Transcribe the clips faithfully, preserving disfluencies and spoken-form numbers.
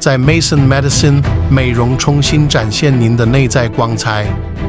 在 MAISON Medicine 美容重新展现您的内在光彩。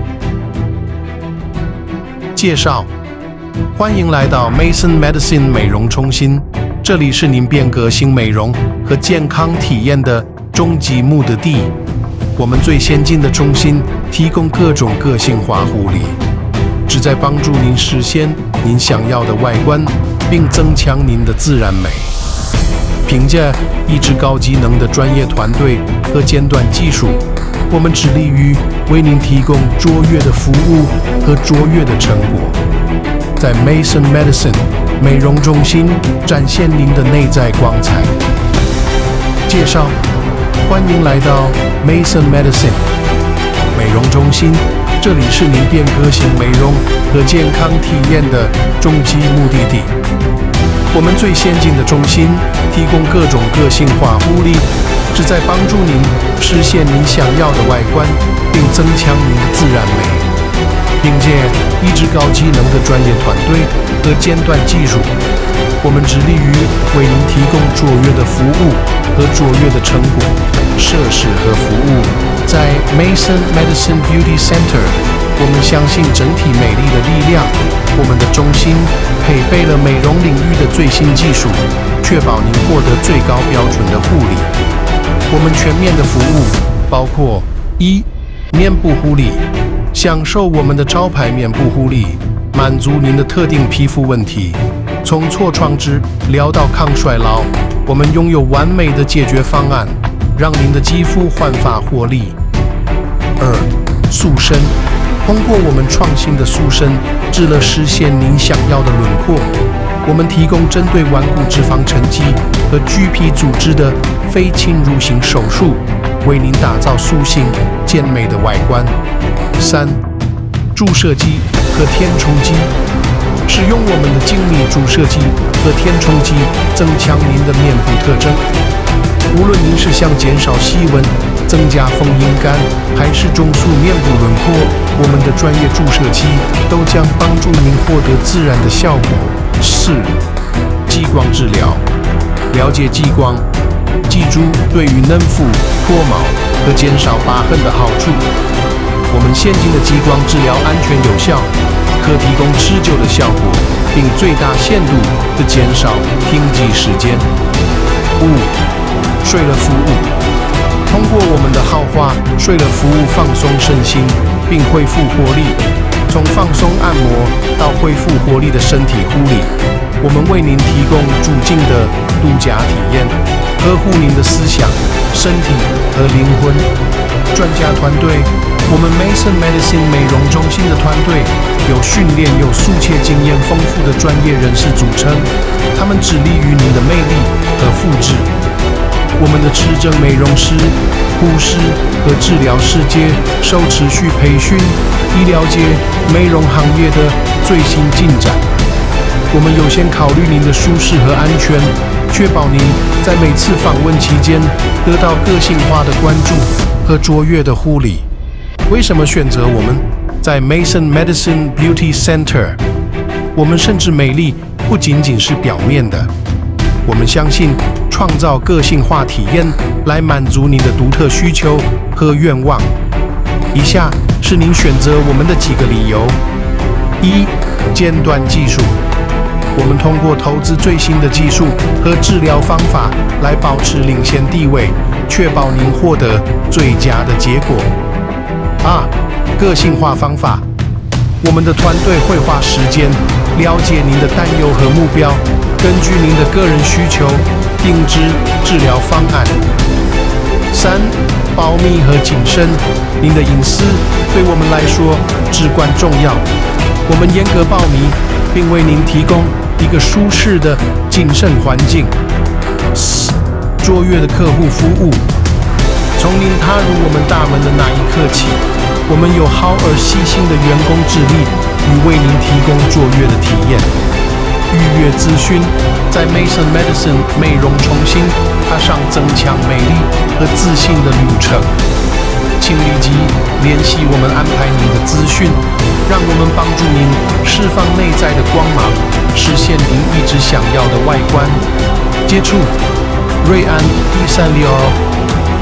介绍：欢迎来到 MAISON Medicine 美容中心，这里是您变革性美容和健康体验的终极目的地。我们最先进的中心提供各种个性化护理，旨在帮助您实现您想要的外观，并增强您的自然美。凭借一支高机能的专业团队和尖端技术，我们致力于为您提供卓越的服务和卓越的成果。在 MAISON Medicine 美容中心展现您的内在光彩。介绍：欢迎来到 MAISON Medicine 美容中心，这里是您变革性美容和健康体验的终极目的地。我们最先进的中心提供各种个性化护理，旨在帮助您实现您想要的外观，并增强您的自然美。凭借一支高机能的专业团队和尖端技术，我们致力于为您提供卓越的服务和卓越的成果。设施和服务在 MAISON Medicine Beauty Center， 我们相信整体美丽的力量。我们的中心配备了美容领域的最新技术，确保您获得最高标准的护理。我们全面的服务包括：一、面部护理，享受我们的招牌面部护理，满足您的特定皮肤问题。从痤疮痣聊到抗衰老，我们拥有完美的解决方案，让您的肌肤焕发活力。二、塑身，通过我们创新的塑身，至了实现您想要的轮廓。我们提供针对顽固脂肪沉积和橘皮组织的非侵入性手术，为您打造塑性健美的外观。三、注射肌和填充肌，使用我们的精密注射肌和填充肌，增强您的面部特征。无论您是想减少细纹、增加丰阴感，还是重塑面部轮廓，我们的专业注射器都将帮助您获得自然的效果。四、激光治疗，了解激光，记住对于嫩肤、脱毛和减少疤痕的好处。我们现今的激光治疗安全有效，可提供持久的效果，并最大限度地减少停机时间。五、睡了服务，通过我们的豪华睡了服务放松身心，并恢复活力。从放松按摩到恢复活力的身体护理，我们为您提供主境的度假体验，呵护您的思想、身体和灵魂。专家团队，我们 MAISON Medicine 美容中心的团队有训练有素且经验丰富的专业人士组成，他们致力于您的魅力和复制。我们的持证美容师、护士和治疗师界受持续培训，以了解美容行业的最新进展。我们优先考虑您的舒适和安全，确保您在每次访问期间得到个性化的关注和卓越的护理。为什么选择我们？在 MAISON Medicine Beauty Center， 我们甚至美丽不仅仅是表面的。我们相信创造个性化体验来满足您的独特需求和愿望。以下是您选择我们的几个理由：一、尖端技术，我们通过投资最新的技术和治疗方法来保持领先地位，确保您获得最佳的结果。二、个性化方法，我们的团队会花时间了解您的担忧和目标，根据您的个人需求定制治疗方案。三、保密和谨慎，您的隐私对我们来说至关重要，我们严格保密，并为您提供一个舒适的谨慎环境。四、卓越的客户服务，从您踏入我们大门的那一刻起，我们有好而细心的员工致力于为您提供卓越的体验。预约咨询，在 MAISON Medicine 美容重新踏上增强美丽和自信的旅程。请立即联系我们安排您的资讯，让我们帮助您释放内在的光芒，实现您一直想要的外观。接触瑞安一三六。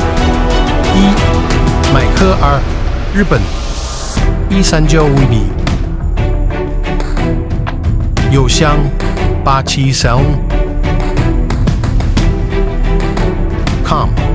一买科二日本一三九五 B 邮箱八七三 com。